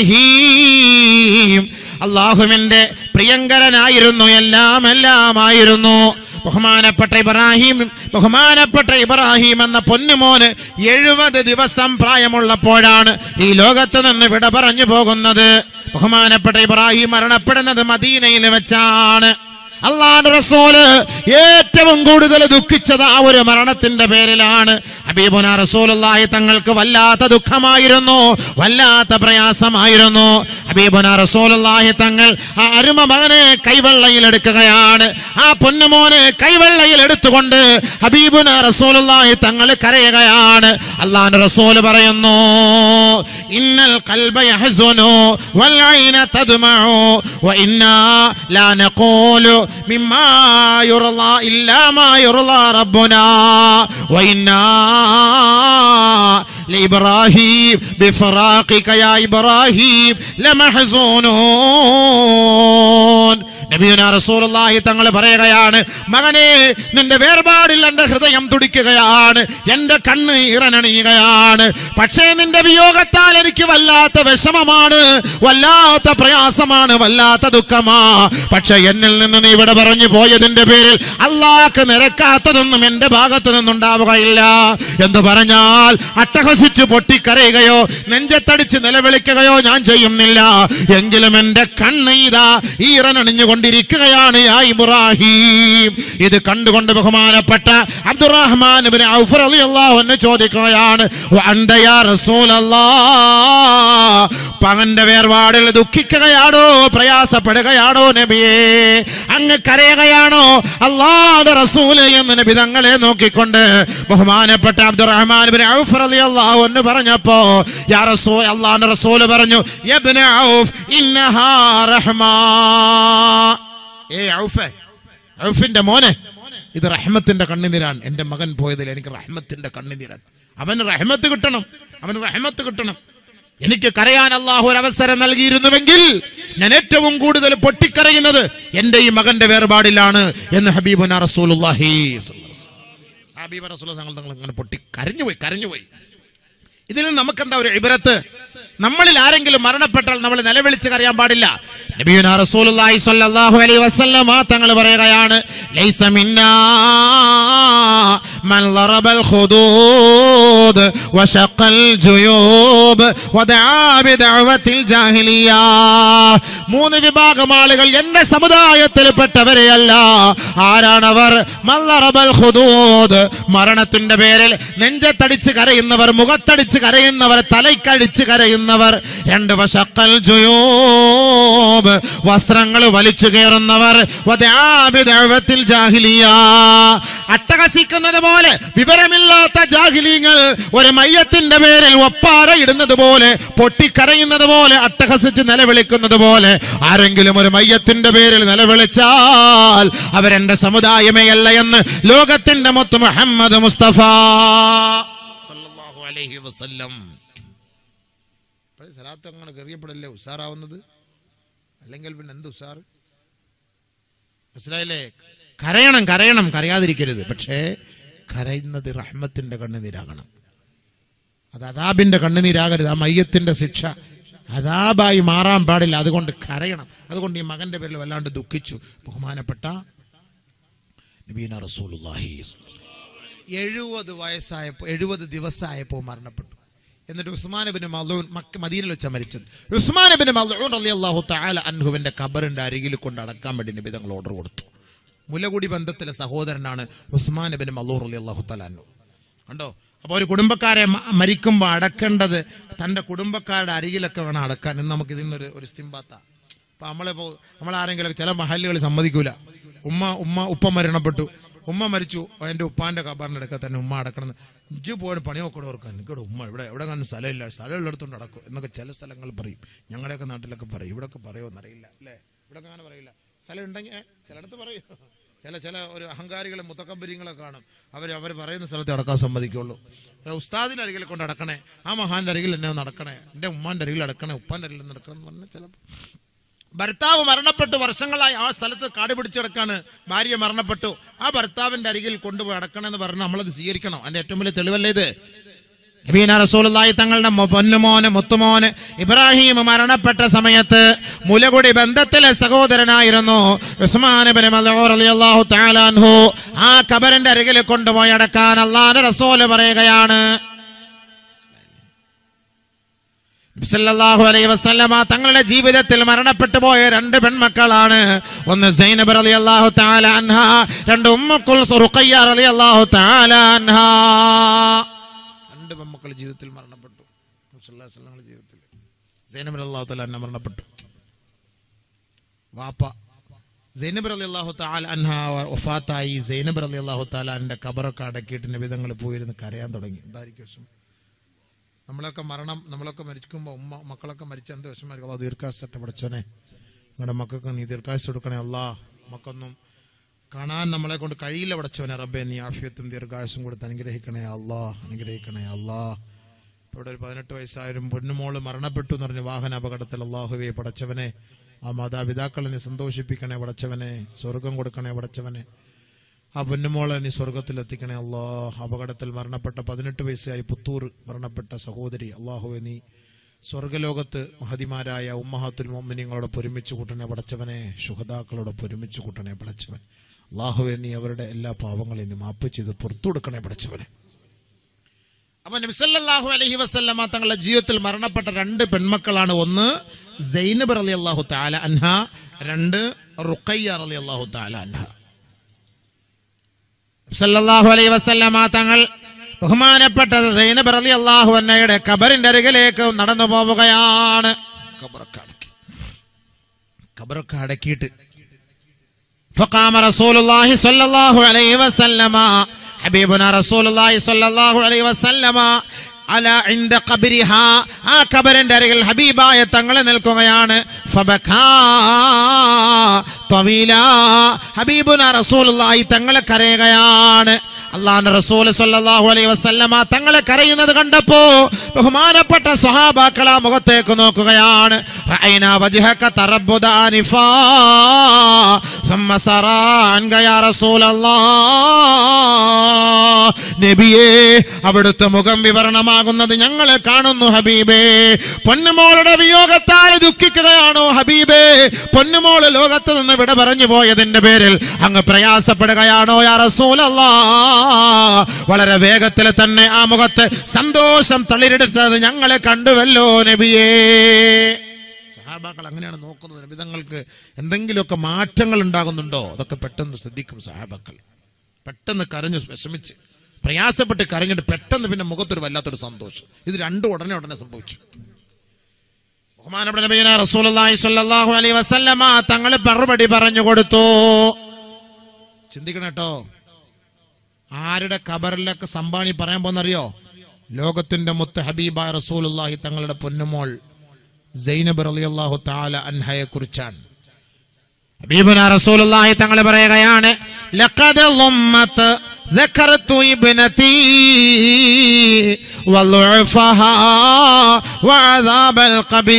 ഇബ്രാഹിം അല്ലാഹുവിന്റെ പ്രിയങ്കരനായിരുന്നു, എല്ലാം എല്ലാമായിരുന്നു. ബഹുമാനപ്പെട്ട ഇബ്രാഹിം ബഹുമാനപ്പെട്ട ഇബ്രാഹിം എന്ന പൊന്നുമോന് എഴുപത് ദിവസം പ്രായമുള്ളപ്പോഴാണ് ഈ ലോകത്ത് നിന്ന് വിട പറഞ്ഞു പോകുന്നത്. ബഹുമാനപ്പെട്ട ഇബ്രാഹിം മരണപ്പെടുന്നത് മദീനയിൽ വെച്ചാണ്. അല്ലാഹുവിന്റെ റസൂല് ഏറ്റവും കൂടുതൽ ദുഃഖിച്ചത് ആ ഒരു മരണത്തിന്റെ പേരിലാണ്. ഹബീബുനാ റസൂലുള്ളാഹി തങ്ങൾക്ക് വല്ലാത്ത ദുഃഖമായിരുന്നു, വല്ലാത്ത പ്രയാസമായിരുന്നു. ഹബീബുനാ റസൂലുള്ളാഹി തങ്ങൾ ആ അരുമ മകനെ കൈവെള്ളയിൽ എടുക്കുകയാണ്. ആ പൊന്നുമോനെ കൈവെള്ളയിൽ എടുത്തുകൊണ്ട് ഹബീബുനാ റസൂലുള്ളാഹി തങ്ങൾ കരയുകയാണ്. അല്ലാഹുവിന്റെ റസൂൽ പറയുന്നു, ഇന്നൽ ഖൽബ യഹ്സുനു വൽ ഐന തദ്മഉ വ ഇന്നാ ലാ നഖൂലു മിമ്മാ യുർളാ ഇല്ലാ മാ യുർളാ റബ്ബുനാ വ ഇന്നാ ലഇബ്രാഹിം ബിഫറാഖിക യാ ഇബ്രാഹിം ലമഹ്സൂനൂൻ. നബിയുനാ റസൂലുള്ളാഹി തങ്ങൾ പറയുകയാണ്, മകനെ നിന്റെ വേർപാടിൽ എൻ്റെ ഹൃദയം തുടിക്കുകയാണ്, എൻ്റെ കണ്ണ് ഇറനണിയുകയാണ്. പക്ഷേ നിന്റെ വിയോഗത്താൽ എനിക്ക് വല്ലാത്ത വിഷമമാണ്, വല്ലാത്ത പ്രയാസമാണ്, വല്ലാത്ത ദുഃഖമാ. പക്ഷെ എന്നിൽ നിന്ന് നീ ഇവിടെ പറഞ്ഞു പോയതിന്റെ പേരിൽ അല്ലാഹുക്ക് നിരക്കാത്തതൊന്നും എൻ്റെ ഭാഗത്തു നിന്നുണ്ടാവുകയില്ല എന്ന് പറഞ്ഞാൽ അട്ടഹസിച്ച് പൊട്ടിക്കരയുകയോ നെഞ്ചത്തടിച്ച് നിലവിളിക്കുകയോ ഞാൻ ചെയ്യുന്നില്ല. എങ്കിലും എൻ്റെ കണ്ണ് ഇതാ ഈറനണിഞ്ഞു കൊണ്ടിരിക്കുകയാണ് യാ ഇബ്രാഹിം. ഇത് കണ്ടുകൊണ്ട് ബഹുമാനപ്പെട്ട അബ്ദുറഹ്മാൻ ഇബ്നു ഔഫ് റളിയല്ലാഹു അൻഹു ചോദിക്കുകയാണ്, വഅന്ത യാ റസൂലല്ലാഹ്, പകന്റെ വേർപാടിൽ ദുഃഖിക്കുകയാണോ, പ്രയാസപ്പെടുകയാണോ നബിയേ, അങ്ങ് കരയുകയാണോ അല്ലാഹുവിന്റെ റസൂലേ എന്ന് നബി തങ്ങളെ നോക്കിക്കൊണ്ട് ബഹുമാനപ്പെട്ട അബ്ദുറഹ്മാൻ ഇബ്നു ഔഫ് റളിയല്ലാഹു അൻഹു പറഞ്ഞപ്പോ യാ റസൂൽ, അല്ലാഹുവിന്റെ റസൂൽ പറഞ്ഞു, ഇബ്നു ഔഫ് ഇന്നഹാ റഹ്മാ, ഏ ഔഫേ, ഔഫിന്റെ മോനെ, ഇത് റഹ്മത്തിന്റെ കണ്ണുനീരാണ്. എൻ്റെ മകൻ പോയതിൽ എനിക്ക് റഹ്മത്തിന്റെ കണ്ണുനീരാണ്. അവന് റഹ്മത്ത് കിട്ടണം, അവന് റഹ്മത്ത് കിട്ടണം. എനിക്ക് കരയാൻ അല്ലാഹു ഒരു അവസരം നൽകിയിരുന്നുവെങ്കിൽ ഞാൻ ഏറ്റവും കൂടുതൽ പൊട്ടിക്കരയുന്നത് എൻ്റെ ഈ മകന്റെ വേർപാടിലാണ് എന്ന് ഹബീബുനാ റസൂലുള്ളാഹി ഹബീബ് റസൂലുള്ളാഹി തങ്ങൾ അങ്ങനെ പൊട്ടി കരഞ്ഞുപോയി കരഞ്ഞുപോയി ഇതിൽ നിന്ന് നമുക്കെന്താ ഒരു ഇബ്രത്ത്? നമ്മളിൽ ആരെങ്കിലും മരണപ്പെട്ടാൽ നമ്മൾ നിലവിളിച്ച് കരയാൻ പാടില്ല. നബിയുനാ റസൂലുള്ളാഹി സ്വല്ലല്ലാഹു അലൈഹി വസല്ലം തങ്ങൾ പറയുകയാണ്, ലൈസ മിന്നാ മൻ ലറബൽ ഖുദൂദ് വശഖൽ ജുയൂബ് വദആ ബിദഅവത്തിൽ ജാഹിലിയ. മൂന്ന് വിഭാഗം ആളുകൾ എന്റെ സമുദായത്തിൽപ്പെട്ടവരെയല്ല. ആരാണവർ? മൻ ലറബൽ ഖുദൂദ്, മരണത്തിന്റെ പേരിൽ നെഞ്ചത്തടിച്ച് കരയുന്നവർ, മുഖത്തടിച്ച് കരയുന്നവർ, തലയ്ക്കടിച്ച് കരയുന്നവർ. രണ്ട്, വശഖൽ ജുയൂബ്, വസ്ത്രങ്ങൾ വലിച്ചു കയറുന്നവർ. വദആ ബിദഅവത്തിൽ ജാഹിലിയ, അട്ടഹസിക്കുന്നത് പോലെ വിവരമില്ലാത്ത ജാഹിലീങ്ങൾ ഒരു മയ്യത്തിന്റെ പേരിൽ ഒപ്പാര ഇടുന്നത് പോലെ, പൊട്ടിക്കരയുന്നത് പോലെ, അട്ടഹസിച്ച് നിലവിളിക്കുന്നത് പോലെ ആരെങ്കിലും ഒരു മയ്യത്തിന്റെ പേരിൽ നിലവിളിച്ചാൽ അവരെന്റെ സമുദായമേ അല്ല എന്ന് ലോകത്തിന്റെ മുത്ത് മുഹമ്മദ് മുസ്തഫ സല്ലല്ലാഹു അലൈഹി വസല്ലം. സലാത്ത് അങ്ങനെ കറിയപ്പെടല്ലേ ഉഷാറാവുന്നത്? അല്ലെങ്കിൽ പിന്നെ എന്ത് ഉഷാർ? മനസ്സിലായില്ലേ? കരയണം, കരയണം, കരയാതിരിക്കരുത്. പക്ഷേ കരയുന്നത് റഹ്മത്തിന്റെ കണ്ണുനീരാകണം. അത് അദാബിന്റെ കണ്ണുനീരാകരുത്. ആ മയ്യത്തിന്റെ ശിക്ഷ അദാബായി മാറാൻ പാടില്ല. അതുകൊണ്ട് കരയണം. അതുകൊണ്ട് ഈ മകന്റെ പേരിൽ വല്ലാണ്ട് ദുഃഖിച്ചു ബഹുമാനപ്പെട്ട നബീന റസൂലുള്ളാഹി. എഴുപത് വയസ്സായപ്പോ എഴുപത് ദിവസമായപ്പോൾ മരണപ്പെട്ടു. എന്നിട്ട് ഉസ്മാൻ ഇബ്നു മൽഊൻ മക്ക മദീനയിൽ വെച്ചാണ് മരിച്ചത്. ഉസ്മാൻ ഇബ്നു മൽഊൻ റളിയല്ലാഹു തആല അൻഹുവിന്റെ ഖബറിന്റെ അരികിൽ കൊണ്ട് അടക്കാൻ വേണ്ടി നബി തങ്ങൾ ഓർഡർ കൊടുത്തു. മുലകുടി ബന്ധത്തിലെ സഹോദരനാണ് ഉസ്മാൻ ഇബ്നു മൽഊൻ റളിയല്ലാഹു തആല അൻഹു. കണ്ടോ? അപ്പോൾ ഒരു കുടുംബക്കാരെ മരിക്കുമ്പോൾ അടക്കേണ്ടത് തൻ്റെ കുടുംബക്കാരുടെ അരികിലൊക്കെ വേണം അടക്കാൻ. എന്ന് നമുക്ക് ഇതിൽ നിന്നൊരു ഒരു സ്തിംബാത്ത. അപ്പം നമ്മളിപ്പോൾ നമ്മളാരെങ്കിലും ചില മഹല്ലുകൾ സമ്മതിക്കൂല. ഉമ്മ ഉമ്മ ഉപ്പ മരണപ്പെട്ടു, ഉമ്മ മരിച്ചു, എൻ്റെ ഉപ്പാൻ്റെ ഖബറിൻ്റെ അടുക്ക തന്നെ ഉമ്മ അടക്കണം. ഇജ്ജ് പോയിട്ട് പണി നോക്കോടെ ഓർക്കാൻ എനിക്കോട് ഉമ്മ ഇവിടെ എവിടെ കാണുന്ന സ്ഥലമില്ല, സ്ഥലമുള്ളിടത്തോണ്ട് അടക്കും എന്നൊക്കെ ചില സ്ഥലങ്ങൾ പറയും. ഞങ്ങളുടെയൊക്കെ നാട്ടിലൊക്കെ പറയും. ഇവിടെയൊക്കെ പറയുമോ എന്നറിയില്ല അല്ലേ? ഇവിടെ അങ്ങനെ പറയില്ല. സ്ഥലം ഉണ്ടെങ്കിൽ ചിലയിടത്ത് പറയും. ചില ചില ഒരു അഹങ്കാരികളെ മുത്തക്കബരിങ്ങളെ കാണും. അവർ അവർ പറയുന്ന സ്ഥലത്ത് അടക്കാൻ സമ്മതിക്കുള്ളൂ. ഉസ്താദിൻ്റെ അരികിൽ കൊണ്ട് അടക്കണേ, ആ മഹാൻ്റെ അരികിൽ എന്നെ നടക്കണേ, എൻ്റെ ഉമ്മാൻ്റെ അരികിൽ അടക്കണേ, ഉപ്പാൻ്റെ അരികിൽ നടക്കണം എന്ന് പറഞ്ഞാൽ ചിലപ്പോൾ ഭർത്താവ് മരണപ്പെട്ടു വർഷങ്ങളായി ആ സ്ഥലത്ത് കാട് പിടിച്ചടക്കാണ്. ഭാര്യ മരണപ്പെട്ടു, ആ ഭർത്താവിന്റെ അരികിൽ കൊണ്ടുപോയി അടക്കണമെന്ന് പറഞ്ഞ് നമ്മളത് സ്വീകരിക്കണം. അതിന്റെ ഏറ്റവും വലിയ തെളിവല്ലേ ഇത്? നബീന റസൂലുള്ളാഹി തങ്ങളുടെ പൊന്നുമോന് മുത്തുമോന് ഇബ്രാഹിം മരണപ്പെട്ട സമയത്ത് മുലകുടി ബന്ധത്തിലെ സഹോദരനായിരുന്നു ഉസ്മാൻ ഇബ്നു മൽഊൻ റളിയല്ലാഹു തആല അൻഹു. ആ ഖബറിന്റെ അരികിൽ കൊണ്ടുപോയി അടക്കാൻ അല്ലാഹുവിന്റെ റസൂൽ പറയുകയാണ്. സല്ലല്ലാഹു അലൈഹി വസല്ലമ തങ്ങളുടെ ജീവിതത്തിൽ മരണപ്പെട്ടു പോയ രണ്ട് പെൺമക്കളാണ്. ഒന്ന് സൈനബ് റളിയല്ലാഹു തആല അൻഹ, രണ്ട് ഉമ്മു കുൽസൂം റുഖയ്യ റളിയല്ലാഹു തആല അൻഹ. രണ്ട് പെൺമക്കൾ ജീവിതത്തിൽ മരണപ്പെട്ടു. സല്ലല്ലാഹു അലൈഹി വസല്ലമയുടെ ജീവിതത്തിൽ സൈനബ് റളിയല്ലാഹു തആല അൻഹ മരണപ്പെട്ടു. വാപ്പ സൈനബ് റളിയല്ലാഹു തആല അൻഹ വഫാത്തായി. സൈനബ് റളിയല്ലാഹു തആല അൻഹയുടെ ഖബറൊക്കെ അടക്കിയിട്ട് നബി തങ്ങൾ പോയിരുന്ന് കരയാൻ തുടങ്ങി. എന്തായിരിക്കും വിഷമം? നമ്മളൊക്കെ മരണം നമ്മളൊക്കെ മരിക്കുമ്പോൾ ഉമ്മ മക്കളൊക്കെ മരിച്ച എന്ത് വിഷമമായിരിക്കും? അല്ലാ ദീർഘായുസ്സട്ടെ പഠിച്ചോനെ, നിങ്ങളുടെ മക്കൾക്ക് നീ ദീർഘായുസ് കൊടുക്കണേ അല്ലാ. മക്കൊന്നും കാണാൻ നമ്മളെ കൊണ്ട് കഴിയില്ല പഠിച്ചോനെ റബ്ബേ, നീ ആഫിയത്തും ദീർഘായുസും കൊടുത്ത് അനുഗ്രഹിക്കണേ അല്ലാ, അനുഗ്രഹിക്കണേ അല്ലാ. ഇപ്പോൾ ഇവിടെ ഒരു പതിനെട്ട് വയസ്സായാലും പൊന്നുമോള് മരണപ്പെട്ടു എന്ന് പറഞ്ഞ് വാഹന അപകടത്തിൽ. അല്ലാഹുവേ പഠിച്ചവനെ, ആ മാതാപിതാക്കളെ നീ സന്തോഷിപ്പിക്കണേ പഠിച്ചവനെ, സ്വർഗം കൊടുക്കണേ പഠിച്ചവനെ. ആ പൊന്നുമോളെ നീ സ്വർഗത്തിലെത്തിക്കണേ അല്ലാ. അപകടത്തിൽ മരണപ്പെട്ട പതിനെട്ട് വയസ്സുകാരി പുത്തൂർ മരണപ്പെട്ട സഹോദരി, അള്ളാഹുവെ നീ സ്വർഗലോകത്ത് മഹതിമാരായ ഉമ്മഹാത്തുൽ മുഅ്മിനീങ്ങളോടൊപ്പം ഒരുമിച്ച് കൂട്ടണേ പഠിച്ചവനെ, ശുഹദാക്കളോടൊപ്പം ഒരുമിച്ച് കൂട്ടണേ പഠിച്ചവൻ. അള്ളാഹുവെ നീ അവരുടെ എല്ലാ പാവങ്ങളെയും നീ മാപ്പ് ചെയ്ത് പുറത്തു കൊടുക്കണേ പഠിച്ചവനെ. അപ്പൊ നബി സല്ലല്ലാഹു അലൈഹി വസല്ലമ തങ്ങളുടെ ജീവിതത്തിൽ മരണപ്പെട്ട രണ്ട് പെൺമക്കളാണ്. ഒന്ന് സൈനബ് റളിയല്ലാഹു തആല അൻഹ, രണ്ട് റുഖയ്യ റളിയല്ലാഹു തആല അൻഹ. സല്ലല്ലാഹു അലൈഹി വസല്ലമ തങ്ങൾ ബഹുമാനപ്പെട്ട സൈനബ് റളിയല്ലാഹു അൻഹയുടെ ഖബറിന്റെ അരികിലേക്ക് നടന്നു പോവുകയാണ്. ഖബറൊക്കെ അടക്കി ഖബറൊക്കെ അടക്കിയിട്ട് ഫഖാമ റസൂലുള്ളാഹി സ്വല്ലല്ലാഹു അലൈഹി വസല്ലമ ഹബീബുനാ റസൂലുള്ളാഹി സ്വല്ലല്ലാഹു അലൈഹി വസല്ലമ അല ഇൻദ ഖബരിഹാ, ആ ഖബറിന്റെ അരികിൽ ഹബീബായ തങ്ങൾ നിൽക്കുകയാണ്. ഫബകാ തവീലാ, ഹബീബുനാ റസൂലുള്ളാഹി തങ്ങൾ കരയുകയാണ്. അല്ലാഹുവിന്റെ റസൂൽ സ്വല്ലല്ലാഹു അലൈഹി വസല്ലമ തങ്ങളെ കരയുന്നത് കണ്ടപ്പോ ബഹുമാനപ്പെട്ട സ്വഹാബാക്കൾ ആ മുഖത്തേക്ക് നോക്കുകയാണ്. റഅയ്നാ വജ്ഹക തറബ്ബുദ അനിഫാ ثم سرى عنك يا رسول الله. നബിയേ, അവിടുത്തെ മുഖം വിവരണമാകുന്നത് ഞങ്ങൾ കാണുന്നു ഹബീബേ. പൊന്നുമോളുടെ വിയോഗത്താൽ ദുഃഖിക്കുകയാണോ ഹബീബേ? പൊന്നുമോള് ലോകത്ത് നിന്ന് വിട പറഞ്ഞു പോയതിന്റെ പേരിൽ അങ്ങ് പ്രയാസപ്പെടുകയാണോ യാ റസൂലല്ലാഹ്? വളരെ വേഗത്തിൽ തന്നെ ആ മുഖത്ത് സന്തോഷം തളിരെടുത്തത് ഞങ്ങളെ കണ്ടുവല്ലോ നബിയേ. സഹാബാക്കൾ അങ്ങനെയാണ് നോക്കുന്നത്. നബിതങ്ങൾക്ക് എന്തെങ്കിലുമൊക്കെ മാറ്റങ്ങൾ ഉണ്ടാകുന്നുണ്ടോ അതൊക്കെ പെട്ടെന്ന് ശ്രദ്ധിക്കും സഹാബാക്കൾ. പെട്ടെന്ന് കരഞ്ഞു വിഷമിച്ച് പ്രയാസപ്പെട്ട് കരഞ്ഞിട്ട് പെട്ടെന്ന് പിന്നെ മുഖത്തൊരു വല്ലാത്തൊരു സന്തോഷം. ഇത് രണ്ടും ഉടനെ ഉടനെ സംഭവിച്ചു. ബഹുമാനപ്പെട്ട നബിയനാ റസൂലുള്ളാഹി സ്വല്ലല്ലാഹു അലൈഹി വസല്ലമ തങ്ങൾ മറുപടി പറഞ്ഞു കൊടുത്തു. ചിന്തിക്കണം കേട്ടോ, ആരുടെ ഖബറിലൊക്കെ സംഭാണി പറയാൻ പോന്നറിയോ? ലോകത്തിന്റെ മുത്ത് ഹബീബായ റസൂലുള്ളാഹി തങ്ങളുടെ പൊന്നുമോൾ സൈനബ് റളിയല്ലാഹു തആല അൻഹയെ കുറിച്ചാണ്. ഹബീബുനാ റസൂലുള്ളാഹി തങ്ങൾ പറയുകയാണ്, ലഖദ് ളമ്മത് ذكرت ابنتي وضعفها وعذاب القبر.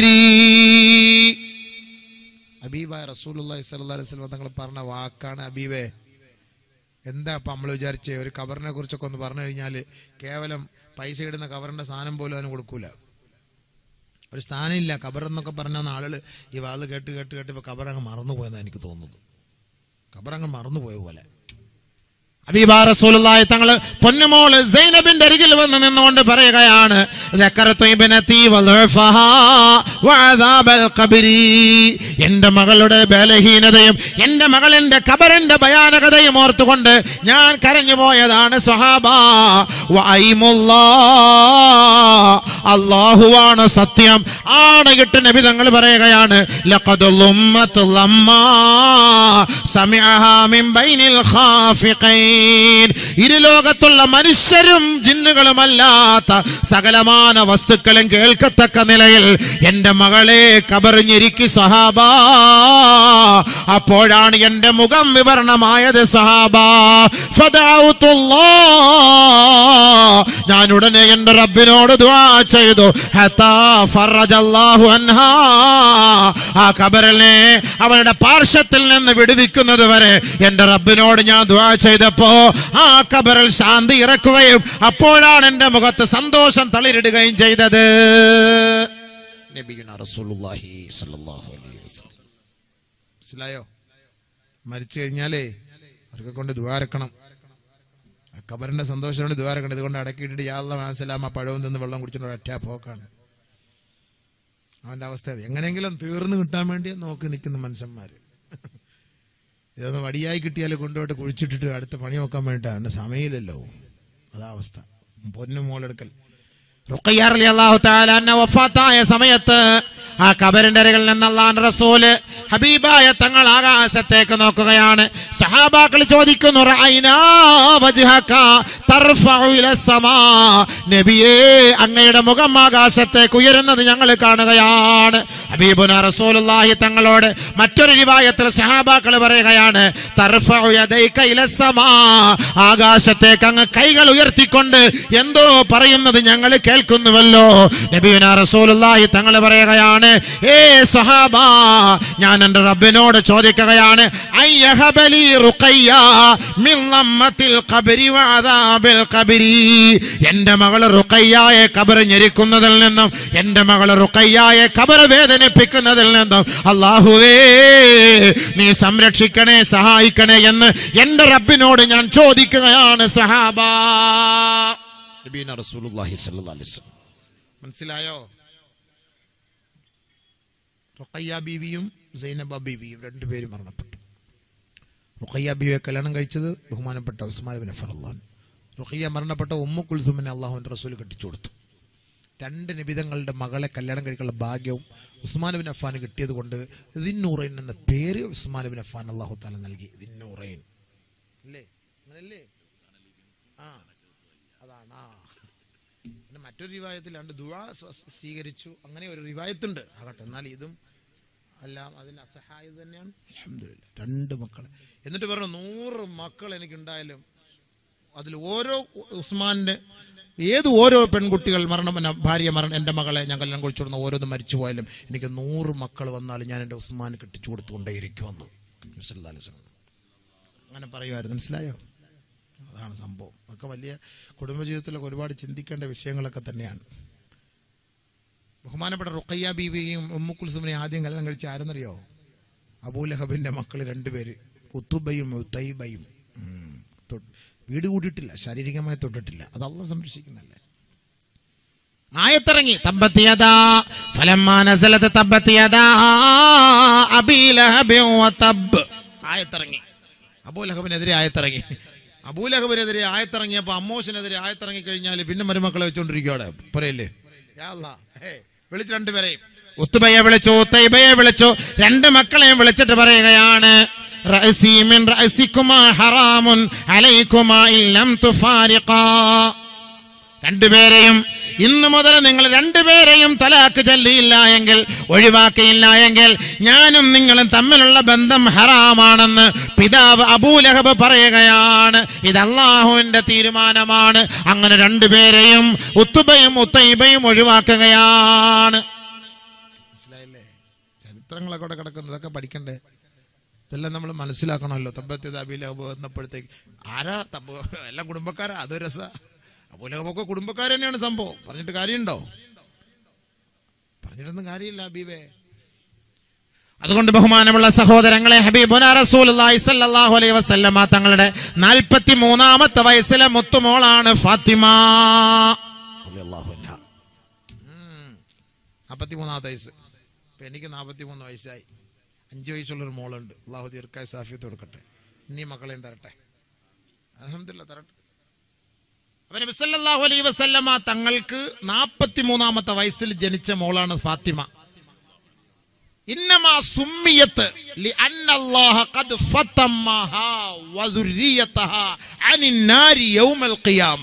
ഹബീബായ റസൂലുള്ളാഹി സ്വല്ലല്ലാഹു അലൈഹി വസല്ലം തങ്ങൾ പറഞ്ഞ വാക്കാണ്. ഹബീബേ, എന്താ ഇപ്പം നമ്മൾ വിചാരിച്ചേ? ഒരു ഖബറിനെ കുറിച്ചൊക്കെ ഒന്ന് പറഞ്ഞു കഴിഞ്ഞാൽ കേവലം പൈസ ഇടുന്ന ഖബറിന്റെ സ്ഥാനം പോലും അതിന് കൊടുക്കൂല. ഒരു സ്ഥാനം ഇല്ല. ഖബർ എന്നൊക്കെ പറഞ്ഞാൽ ആളുകൾ ഈ വാത് കേട്ട് കേട്ട് കേട്ട് ഇപ്പോൾ ഖബറങ്ങ് മറന്നുപോയെന്നാണ് എനിക്ക് തോന്നുന്നത്. ഖബറങ്ങ് മറന്നുപോയ പോലെ. ഹബീബായ റസൂലുള്ളാഹി തങ്ങൾ പൊന്നുമോള് സൈനബിന്റെ അരികിൽ വന്ന് നിന്നുകൊണ്ട് പറയുകയാണ്, എന്റെ മകളുടെ ബലഹീനതയും എന്റെ മകളിന്റെ ഖബറിന്റെ ഭയാനകതയും ഓർത്തുകൊണ്ട് ഞാൻ കരഞ്ഞു പോയതാണ് സ്വഹാബാ. അല്ലാഹുവാണ് സത്യം. ആണയിട്ട് നബി തങ്ങൾ പറയുകയാണ്, ലഖദ് ളുമ്മത് ലമ്മാ സമിഅഹാ മിൻ ബൈനിൽ ഖാഫിഖൈൻ. ഇരുലോകത്തുള്ള മനുഷ്യരും ജിന്നുകളുമല്ലാത്ത സകലമാന വസ്തുക്കളും കേൾക്കത്തക്ക നിലയിൽ എന്റെ മകളെ കബറിഞ്ഞിരിക്കി സഹാബാ. അപ്പോഴാണ് എന്റെ മുഖം വിവരണമായത് സഹാബാ. ഞാൻ ഉടനെ എന്റെ റബ്ബിനോട് ദുആ ചെയ്തു. ഹത്താ ഫറജല്ലാഹു അൻഹാ, ആ ഖബറിനെ അവളുടെ പാർശ്വത്തിൽ നിന്ന് വിടുവിക്കുന്നത് വരെ എന്റെ റബ്ബിനോട് ഞാൻ ദുആ ചെയ്തപ്പോ ആ ഖബറിൽ ശാന്തി ഇറക്കുകയും അപ്പോഴാണ് എന്റെ മുഖത്ത് സന്തോഷം തളിരിടുകയും ചെയ്തത്. നബിയുനാ റസൂലുള്ളാഹി സ്വല്ലല്ലാഹു അലൈഹി വസല്ലം. മനസ്സിലായോ? മരിച്ചു കഴിഞ്ഞാലേ അവർക്ക് കൊണ്ട് ദ്വാരക്കണം. ആ ഖബറിന്റെ സന്തോഷം കൊണ്ട് ദ്വാരക്കണം. ഇതുകൊണ്ട് അടക്കിയിട്ടിട്ട് യാ അല്ലാഹ് മനസ്സിലാമ പഴവും നിന്ന് വെള്ളം കുടിച്ചിട്ട് ഒറ്റ പോക്കാണ് അവന്റെ അവസ്ഥ. എങ്ങനെയെങ്കിലും തീർന്നു കിട്ടാൻ വേണ്ടി നോക്കി നിൽക്കുന്ന മനുഷ്യന്മാര്. ഇതൊന്ന് വടിയായി കിട്ടിയാൽ കൊണ്ടുപോയിട്ട് കുഴിച്ചിട്ടിട്ട് അടുത്ത പണി നോക്കാൻ വേണ്ടിയിട്ടാണ്. സമയമില്ലല്ലോ, അതാ അവസ്ഥ. പൊന്നുമോളെടുക്കൽ റുഖയ്യ റളിയല്ലാഹു തആല അൻഹ വഫാത്തായ സമയത്ത് ആ ഖബറിന്റെ അരികിൽ നിന്ന് അല്ലാഹുവിന്റെ റസൂല് ഹബീബായ തങ്ങൾ ആകാശത്തേക്ക് നോക്കുകയാണ്. സഹാബാക്കൾ ചോദിക്കുന്നു, റഅയ്നാ വജ്ഹക തർഫഉ ഇലസ്സമാ. നബിയേ, അങ്ങയുടെ മുഖം ആകാശത്തേക്ക് ഉയരുന്നത് ഞങ്ങൾ കാണുകയാണ്. ഹബീബുനാ റസൂലുള്ളാഹി തങ്ങളോട് മറ്റൊരു റിവായത്തിൽ സഹാബാക്കൾ പറയുകയാണ്, തർഫഉ യദൈക ഇലസ്സമാ. ആകാശത്തേക്ക് അങ്ങ് കൈകൾ ഉയർത്തിക്കൊണ്ട് എന്തോ പറയുന്നത് ഞങ്ങൾ കേൾക്കുന്നുവല്ലോ. നബിയുനാ റസൂലുള്ളാഹി തങ്ങൾ പറയുകയാണ്, ഏ സഹാബാ, ഞാൻ എന്റെ റബ്ബിനോട് ചോദിക്കുകയാണ്, അയ്യഹബലി റുഖയ്യ മിൻ ലമ്മത്തിൽ ഖബരി വഅദാബിൽ ഖബരി. എന്റെ മകൾ റുഖയ്യയെ ഖബർ ഞെരിക്കുന്നതിൽ നിന്നും എന്റെ മകൾ റുഖയ്യയെ ഖബർ വേദനിപ്പിക്കുന്നതിൽ നിന്നും അല്ലാഹുവേ നീ സംരക്ഷിക്കണേ, സഹായിക്കണേ എന്ന് എന്റെ റബ്ബിനോട് ഞാൻ ചോദിക്കുകയാണ് സഹാബാ. നബിയുനാ റസൂലുള്ളാഹി സ്വല്ലല്ലാഹു അലൈഹി വസല്ലം. മനസ്സിലായോ? റുഖയ്യ ബീവിയും സൈനബ ബീവിയും രണ്ടുപേരും മരണപ്പെട്ടു. റുഖയ്യ ബീവിയെ കല്യാണം കഴിച്ചത് ബഹുമാനപ്പെട്ട ഉസ്മാൻ ബിൻ അഫ്ഫാൻ അള്ളാഹു. റുഖയ്യ മരണപ്പെട്ട ഉമ്മു കുൽസുമിനെ അള്ളാഹുവിൻ്റെ റസൂൽ കെട്ടിച്ചു കൊടുത്തു. രണ്ട് നിബിതങ്ങളുടെ മകളെ കല്യാണം കഴിക്കാനുള്ള ഭാഗ്യവും ഉസ്മാൻ ബിൻ അഫ്ഫാന് കിട്ടിയത് കൊണ്ട് ദിന്നൂറൈൻ എന്ന പേര് ഉസ്മാൻ ബിൻ അഫ്ഫാൻ അള്ളാഹു തആല നൽകി. ദിന്നൂറൈൻ അല്ലേ, അങ്ങനല്ലേ? ആ അതാണ്. ആ പിന്നെ മറ്റൊരു റിവായത്തിലാണ്ട് ദുആ സ്വീകരിച്ചു, അങ്ങനെ ഒരു റിവായത്തുണ്ട്. ആകട്ടെ, എന്നാൽ ഇതും എല്ലാം അതിന് അസഹായത് തന്നെയാണ്. അൽഹംദുലില്ലാഹ് രണ്ട് മക്കളെ. എന്നിട്ട് പറഞ്ഞു നൂറ് മക്കൾ എനിക്കുണ്ടായാലും അതിൽ ഓരോ ഉസ്മാന്റെ ഏത് ഓരോ പെൺകുട്ടികൾ മരണം ഭാര്യ മരണം എൻ്റെ മകളെ ഞാൻ കല്യാണം കഴിച്ചു കൊടുക്കുന്ന ഓരോന്നും മരിച്ചു പോയാലും എനിക്ക് നൂറ് മക്കൾ വന്നാലും ഞാൻ എൻ്റെ ഉസ്മാന് കെട്ടിച്ചു കൊടുത്തുകൊണ്ടേയിരിക്കുമെന്ന് അങ്ങനെ പറയുമായിരുന്നു. മനസ്സിലായോ? അതാണ് സംഭവം. ഒക്കെ വലിയ കുടുംബജീവിതത്തിലൊക്കെ ഒരുപാട് ചിന്തിക്കേണ്ട വിഷയങ്ങളൊക്കെ തന്നെയാണ്. ബഹുമാനപ്പെട്ട റുഖയ്യ ബീവിയും ഉമ്മു കുൽസുമിനെയും ആദ്യം കല്യാണം കഴിച്ച ആരെന്നറിയോ? അബൂലഹബിന്റെ മക്കൾ രണ്ടുപേര്, ഉത്തുബയും ഉത്തൈബയും. വീട് കൂട്ടിയിട്ടില്ല, ശാരീരികമായി തൊട്ടിട്ടില്ല. അത് അല്ലാഹ് സംരക്ഷിക്കുന്നല്ലേ. ആയത്തിറങ്ങി തബ്ബത് യദാ ഫലമ്മാ നസലത് തബ്ബത് യദാ അബീ ലഹബ് വതബ്. ആയത്തിറങ്ങി അബൂലഹബിനെതിരെ ആയത്തിറങ്ങി. അബൂലഹബിനെതിരെ ആയത്തിറങ്ങിയപ്പോൾ അമ്മോശനെതിരെ ആയത്തിറങ്ങി കഴിഞ്ഞാൽ പിന്നെ മരുമക്കളെ വെച്ചോണ്ടിരിക്കുകയാണ്. പറയല്ലേ യാ അല്ലാഹ്. വിളിച്ചു രണ്ടുപേരെയും, ഉത്തുബയെ വിളിച്ചു, ഉത്തൈബയെ വിളിച്ചു, രണ്ട് മക്കളെയും വിളിച്ചിട്ട് പറയുകയാണ് റഅസി മിൻ റഅസികുമാ ഹറാമുൻ അലൈകുമാ ഇല്ലം തുഫാരിഖാ. രണ്ടുപേരെയും ഇന്നു മുതൽ നിങ്ങൾ രണ്ടുപേരെയും തലാക്ക് ചൊല്ലിയില്ല എങ്കിൽ, ഒഴിവാക്കിയില്ല എങ്കിൽ ഞാനും നിങ്ങളും തമ്മിലുള്ള ബന്ധം ഹറാമാണെന്ന് പിതാവ് അബൂലഹബ് പറയുകയാണ്. ഇത് അല്ലാഹുവിന്റെ തീരുമാനമാണ്. അങ്ങനെ രണ്ടുപേരെയും ഉത്തുബയും ഉത്തൈബയും ഒഴിവാക്കുകയാണ്. മനസ്സിലായില്ലേ? ചരിത്രങ്ങളൊക്കെ അവിടെ കിടക്കുന്നതൊക്കെ പഠിക്കണ്ടേ? ഇതെല്ലാം നമ്മൾ മനസ്സിലാക്കണമല്ലോ. തബ്ബത്ത് യദാ അബീ ലഹബ് വന്നപ്പോഴത്തേക്ക് ആരാ തബ്ബ എല്ലാം കുടുംബക്കാരാ. അതൊരു രസ. അബൂലഹബൊക്കെ കുടുംബക്കാർ തന്നെയാണ് സംഭവം. പറഞ്ഞിട്ട് കാര്യമുണ്ടോ? പറഞ്ഞിട്ടൊന്നും കാര്യമില്ല ഹബീബേ. അതുകൊണ്ട് ബഹുമാനമുള്ള സഹോദരങ്ങളെ, ഹബീബുനാ റസൂലുള്ളാഹി സ്വല്ലല്ലാഹു അലൈഹി വസല്ലമ തങ്ങളുടെ നാൽപ്പത്തി മൂന്നാമത്തെ വയസ്സിലെ മുത്തുമോളാണ് ഫാത്തിമ റളിയല്ലാഹു അൻഹ. നാൽപ്പത്തി മൂന്നാമത്തെ വയസ്സ്. ഇപ്പം എനിക്ക് നാൽപ്പത്തി മൂന്ന് വയസ്സായി. അഞ്ച് വയസ്സുള്ളൊരു മോളുണ്ട്. അള്ളാഹു ദീർഘായുസ്സും ആഫിയത്തും കൊടുക്കട്ടെ. ഇനി മക്കളെയും തരട്ടെ. അൽഹംദുലില്ലാഹ് തരട്ടെ. അപ്പോൾ നബി സല്ലല്ലാഹു അലൈഹി വസല്ലമ തങ്ങൾക്ക് നാൽപ്പത്തി മൂന്നാമത്തെ വയസ്സിൽ ജനിച്ച മോളാണ് ഫാത്തിമ. ഇന്നമാ സുമ്മിയത്ത് ലിഅന്ന അല്ലാഹ ഖദ് ഫതമഹാ വദുരിയതഹാ അനിൻ നാരി യൗമൽ ഖിയാമ.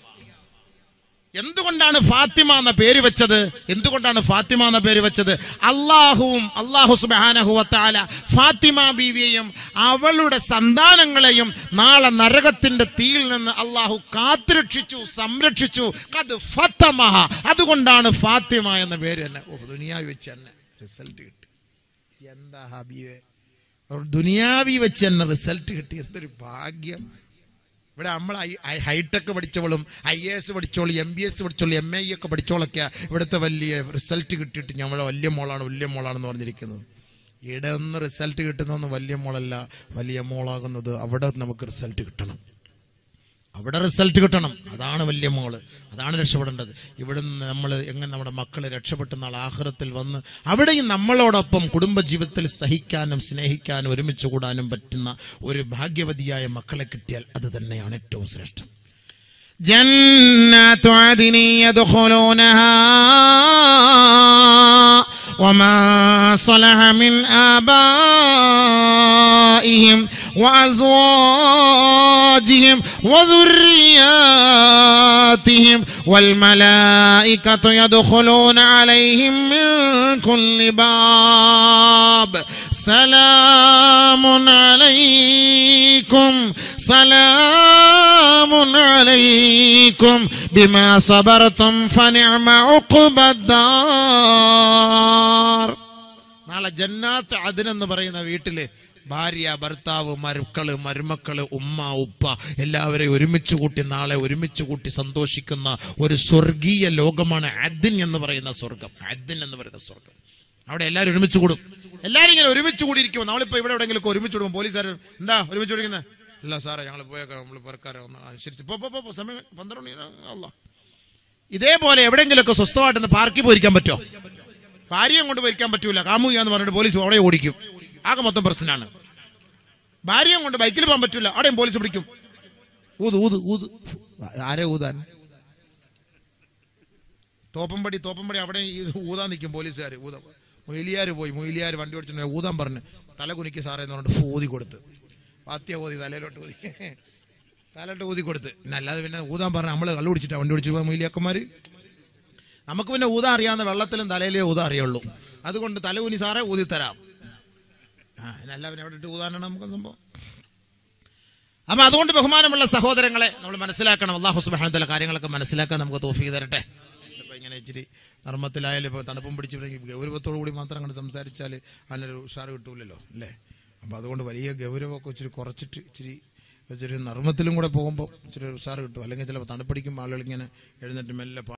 എന്തുകൊണ്ടാണ് ഫാത്തിമ എന്ന പേര് വെച്ചത്? എന്തുകൊണ്ടാണ് ഫാത്തിമ എന്ന പേര് വെച്ചത്? അള്ളാഹുവും അള്ളാഹു സുബ്ഹാനഹു വ തആല ഫാത്തിമ ബീവിയെയും അവളുടെ സന്താനങ്ങളെയും നാളെ നരകത്തിന്റെ തീയിൽ നിന്ന് അള്ളാഹു കാത്തുരക്ഷിച്ചു, സംരക്ഷിച്ചു. ഖദ് ഫതമഹ. അതുകൊണ്ടാണ് ഫാത്തിമ എന്ന പേര് തന്നെ. ഓ, ദുനിയാവി വെച്ച് തന്നെ റിസൾട്ട് കിട്ടി. എന്താ ഹബീബേ, ദുനിയാവി വെച്ച് തന്നെ റിസൾട്ട് കിട്ടി. എന്തൊരു ഭാഗ്യം. ഇവിടെ നമ്മൾ ഹൈടെക് പഠിച്ചവളും ഐ എ എസ് പഠിച്ചോളും എം ബി എസ് പഠിച്ചോളും എം എ ഒക്കെ പഠിച്ചോളൊക്കെ ഇവിടുത്തെ വലിയ റിസൾട്ട് കിട്ടിയിട്ട് നമ്മളെ വലിയ മോളാണ് വലിയ മോളാണെന്ന് പറഞ്ഞിരിക്കുന്നത്. ഇവിടെ ഒന്ന് റിസൾട്ട് കിട്ടുന്നൊന്നും വലിയ മോളല്ല. വലിയ മോളാകുന്നത് അവിടെ നമുക്ക് റിസൾട്ട് കിട്ടണം. അവിടെ റിസൾട്ട് കിട്ടണം. അതാണ് വലിയ മോള്. അതാണ് രക്ഷപ്പെടേണ്ടത്. ഇവിടെ നിന്ന് നമ്മൾ എങ്ങനെ നമ്മുടെ മക്കളെ രക്ഷപ്പെട്ട നാൾ ആഖിറത്തിൽ വന്ന് അവിടെയും നമ്മളോടൊപ്പം കുടുംബജീവിതത്തിൽ സഹിക്കാനും സ്നേഹിക്കാനും ഒരുമിച്ച് കൂടാനും പറ്റുന്ന ഒരു ഭാഗ്യവതിയായ മക്കളെ കിട്ടിയാൽ അത് തന്നെയാണ് ഏറ്റവും ശ്രേഷ്ഠം. ജന്നത്തു അദ്നി യദ്ഖുലൂനഹാ വമാ സ്വലഹ മിൻ ആബാഇഹിം وأزواجهم وذرياتهم والملائكة يدخلون عليهم من كل باب سلام عليكم سلام عليكم بما صبرتم فنعم عقبى الدار. നാളെ ജന്നാത്ത് അദ്ൻ എന്ന് പറയുന്ന വീട്ടില് ഭാര്യ, ഭർത്താവ്, മരുക്കള്, മരുമക്കള്, ഉമ്മ, ഉപ്പ എല്ലാവരെയും ഒരുമിച്ച് കൂട്ടി നാളെ ഒരുമിച്ച് കൂട്ടി സന്തോഷിക്കുന്ന ഒരു സ്വർഗീയ ലോകമാണ് അദ്ൻ എന്ന് പറയുന്ന സ്വർഗം. അദ്ൻ എന്ന് പറയുന്ന സ്വർഗം. അവിടെ എല്ലാവരും ഒരുമിച്ച് കൂടും. എല്ലാവരും ഇങ്ങനെ ഒരുമിച്ച് കൂടിയിരിക്കും. നമ്മളിപ്പോൾ ഇവിടെ എവിടെയെങ്കിലും ഒരുമിച്ച് കൂടും. പോലീസുകാർ എന്താ ഒരുമിച്ച് കൂടിക്കുന്നത്? ഇല്ല സാറേ, ഞങ്ങൾ പോയേക്കാം, നമ്മൾ പുറക്കാരെ ഒന്ന് അനുസരിച്ച് പോ സമയം പന്ത്രണ്ട് അല്ല. ഇതേപോലെ എവിടെയെങ്കിലുമൊക്കെ സ്വസ്ഥമായിട്ടൊന്ന് പാർക്കിൽ പോയിരിക്കാൻ പറ്റുമോ? ഭാര്യയും കൊണ്ട് ഭരിക്കാൻ പറ്റൂല, കാമുകയാന്ന് പറഞ്ഞിട്ട് പോലീസ് അവിടെ ഓടിക്കും. ആകെ മൊത്തം പ്രശ്നമാണ്. ഭാര്യയും കൊണ്ട് ബൈക്കിൽ പോകാൻ പറ്റൂല, അവിടെയും പോലീസ് പിടിക്കും. ഊത് ഊത് ഊത് ആരെ ഊതാൻ? തോപ്പമ്പടി തോപ്പമ്പടി അവിടെ ഊതാൻ നിൽക്കും പോലീസുകാർ. ഊത മൊയിലിയാർ പോയി മൊയിലിയാർ വണ്ടി ഓടിച്ചിട്ടുണ്ടെങ്കിൽ ഊതാൻ പറഞ്ഞ് തല കുനിക്ക് സാറേ എന്ന് പറഞ്ഞിട്ട് ഊതി കൊടുത്ത്, പാത്തിയ ഊതി തലയിലോട്ട് ഊതി തലയിലോട്ട് ഊതി കൊടുത്ത്. പിന്നെ അല്ലാതെ പിന്നെ ഊതാൻ പറഞ്ഞാൽ നമ്മൾ കള്ളു പിടിച്ചിട്ടാണ് വണ്ടി ഓടിച്ചു പോകാൻ മൊയിലിയാക്കന്മാർ. നമുക്ക് പിന്നെ ഊതാ അറിയാവുന്ന വെള്ളത്തിലും തലയിലേ ഊതാ അറിയുള്ളൂ. അതുകൊണ്ട് തല കുനി സാറേ ഊതിത്തരാം. ആ അല്ല പിന്നെ എവിടെ ഇട്ട് ഊതാനാണ് നമുക്ക് സംഭവം. അപ്പം അതുകൊണ്ട് ബഹുമാനമുള്ള സഹോദരങ്ങളെ നമ്മൾ മനസ്സിലാക്കണം. അല്ലാഹു സുബ്ഹാനഹു വ തആല കാര്യങ്ങളൊക്കെ മനസ്സിലാക്കാൻ നമുക്ക് തൗഫീഖ് തരട്ടെ. ഇപ്പം ഇങ്ങനെ ഇച്ചിരി നർമ്മത്തിലായാലും ഇപ്പോൾ തണുപ്പും പിടിച്ചിട്ടുണ്ടെങ്കിൽ ഗൗരവത്തോടു കൂടി മാത്രം കണ്ട് സംസാരിച്ചാൽ അതിനൊരു ഉഷാർ കിട്ടൂലല്ലോ അല്ലേ. അപ്പം അതുകൊണ്ട് വലിയ ഗൗരവമൊക്കെ ഇച്ചിരി കുറച്ചിട്ട് ഇച്ചിരി ഇച്ചിരി നർമ്മത്തിലും കൂടെ പോകുമ്പോൾ ഇച്ചിരി ഉഷാർ കിട്ടും. അല്ലെങ്കിൽ ചിലപ്പോൾ തണുപ്പടിക്കുമ്പോൾ ആളുകൾ ഇങ്ങനെ എഴുന്നേറ്റ് മെല്ലെ